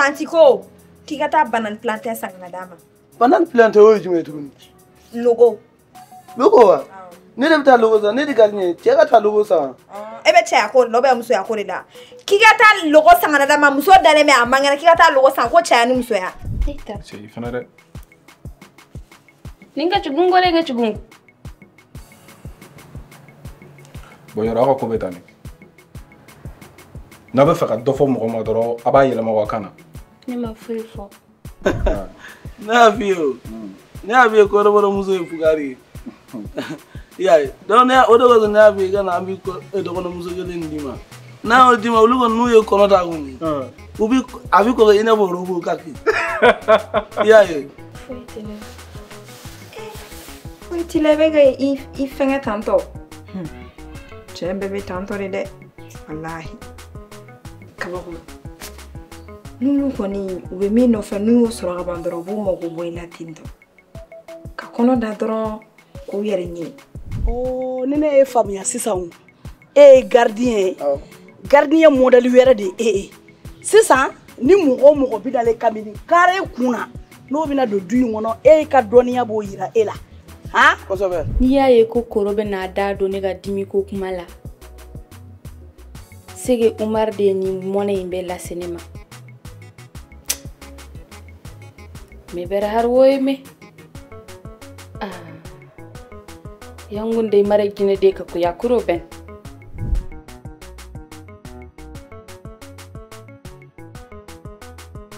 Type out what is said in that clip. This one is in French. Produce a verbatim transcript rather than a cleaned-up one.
servante ko k'i ka taa banane plantain san kana d'a ma. Banane plantain o ye jumɛn ye tuguni? Logo. Logo wa? Ne de bɛ taa logo san, ne de gardien cɛ ka taa logo san. E bɛ cɛya ko de la ou bien musoya ko de la? K'i ka taa logo san kana d'a ma muso dalen bɛ a man kɛnɛ k'i ka taa logo san ko cɛya ni musoya. Cɛ i fana dɛ. Nin ka cugun ko de ka cugun. Bon yɔrɔ aw ka ko bɛ taa ni. N'a bɛ fɛ ka dɔ fɔ mɔgɔ ma dɔrɔn a b'a yɛlɛma aw kan na. Ne ma foyi fɔ. Ne y'a f'i ye o. Ne y'a f'i ye kɔrɔbɔrɔ muso ye fugari ye. I y'a ye. Donc ne o de kosɔn ne y'a f'i ye ka na an bɛ dɔgɔnɔmuso kelen d'i ma. N'a y'o d'i ma olu kɔni n'u ye kɔnɔ ta kun. U bi a bɛ kɔrɔ i n'a fɔ orobo kaki. I y'a ye. Foyi tɛ ne. Foyi t'i la i bɛ ka i fɛngɛ tantɔ. Cɛ bɛɛ bɛ tantɔ de dɛ. Walahi. Kabako. N'u kɔni u bɛ min nɔfɛ n'u y'o sɔrɔ ka ban dɔrɔn u b'u mago bɔ i la ten tɔ. Ka kɔnɔ da dɔrɔn k'u yɛrɛ ɲini. Oh, ni ne ye faamuya sisan. E ye gardien ye. Gardien modèle wɛrɛ de e ye. Sisan ni mɔgɔ o mɔgɔ bi dale kabini carré kunna n'o bɛna don du in kɔnɔ e ka dɔnniya b'o yira e la. Han? Kosɛbɛ. N'i y'a ye ko koro bɛ n'a da don ne ka dimi ko kuma la. Sege Umar de ni mɔnɛ in bɛ lase ne ma. Me bɛrɛ har wo ye me. Ah. Yangun de mara gine de ka ko yakuro ben.